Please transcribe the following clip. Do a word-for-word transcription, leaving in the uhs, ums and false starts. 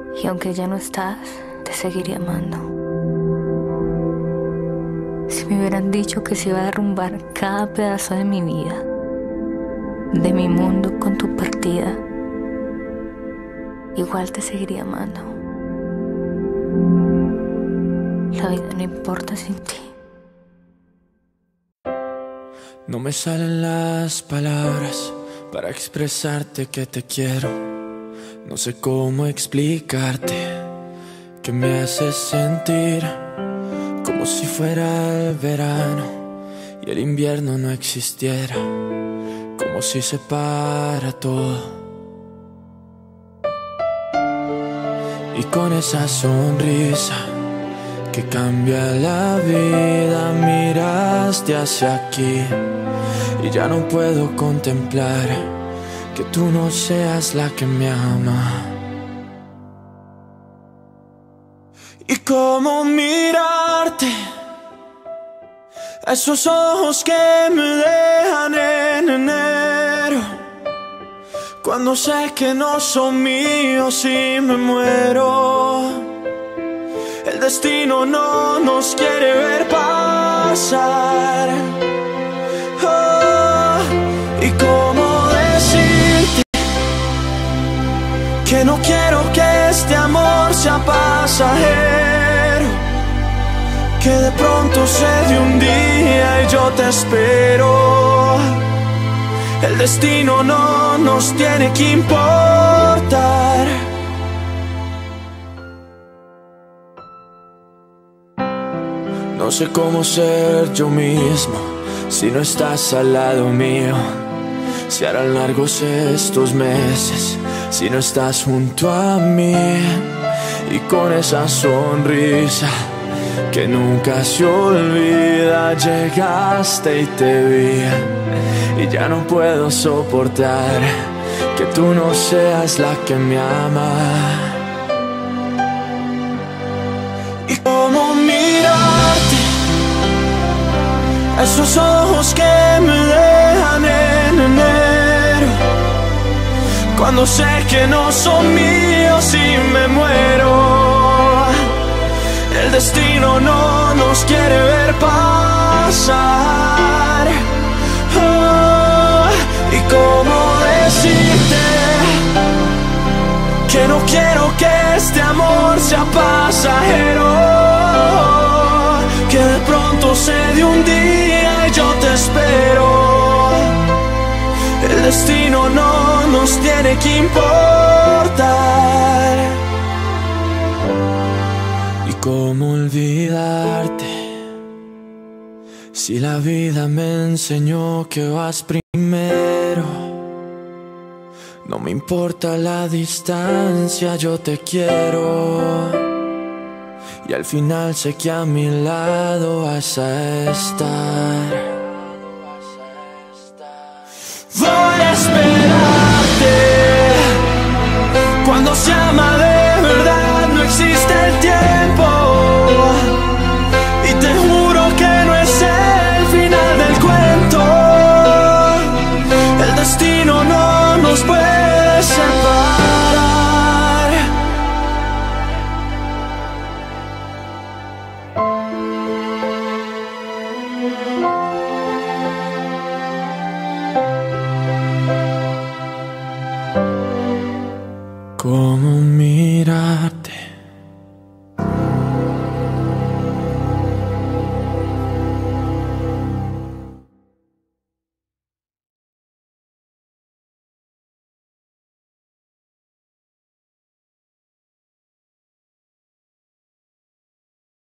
Y aunque ya no estás, te seguiría amando. Si me hubieran dicho que se iba a derrumbar cada pedazo de mi vida, de mi mundo con tu partida, igual te seguiría amando. La vida no importa sin ti. No me salen las palabras para expresarte que te quiero. No sé cómo explicarte que me haces sentir como si fuera el verano y el invierno no existiera, como si se para todo. Y con esa sonrisa que cambia la vida, miraste hacia aquí y ya no puedo contemplar que tú no seas la que me ama. Y cómo mirarte, esos ojos que me dejan en enero, cuando sé que no son míos y me muero. El destino no nos quiere ver pasar. Oh, y cómo decirte que no quiero que este amor sea pasajero, que de pronto se dé un día y yo te espero. El destino no nos tiene que importar. No sé cómo ser yo mismo si no estás al lado mío. Se harán largos estos meses si no estás junto a mí. Y con esa sonrisa que nunca se olvida, llegaste y te vi. Y ya no puedo soportar que tú no seas la que me ama. Y cómo mirarte, esos ojos que me dejan en enero, cuando sé que no son míos y me muero. El destino no nos quiere ver pasar. Oh, y cómo decirte que no quiero que este amor sea pasajero, que de pronto se dé un día y yo te espero. El destino no nos tiene que importar. ¿Y cómo olvidarte si la vida me enseñó que vas primero? No me importa la distancia, yo te quiero. Y al final sé que a mi lado vas a estar. Voy a esperarte cuando sea madera.